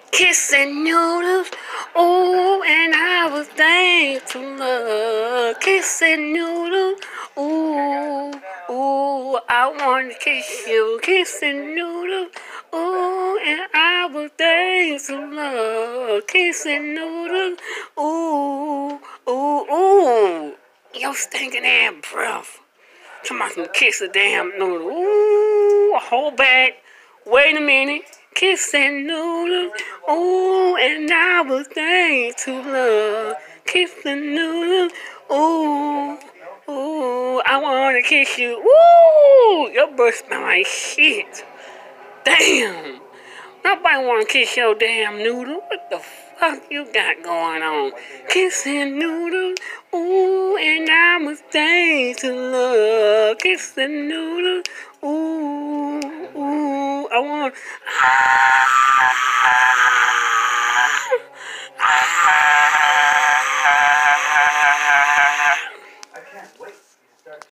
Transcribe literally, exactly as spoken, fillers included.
Kissing noodles, ooh, and I was thankful love. Kissing noodles, ooh, ooh, I want to kiss you. Kissing noodles, ooh, and I was thankful love. Kissing noodles, ooh, ooh, ooh, your stinking ass breath. Somebody can kiss a damn noodle. Ooh, hold back. Wait a minute. Kissing noodles. Ooh, and I was thanked to love. Kissing noodles. Ooh, ooh, I wanna kiss you. Ooh, your breath smell like shit. Damn. Nobody wanna kiss your damn noodle. What the fuck you got going on? Kissing noodles, ooh, and I'm a thing to love. Kissing noodles, ooh, ooh, I want. Ah!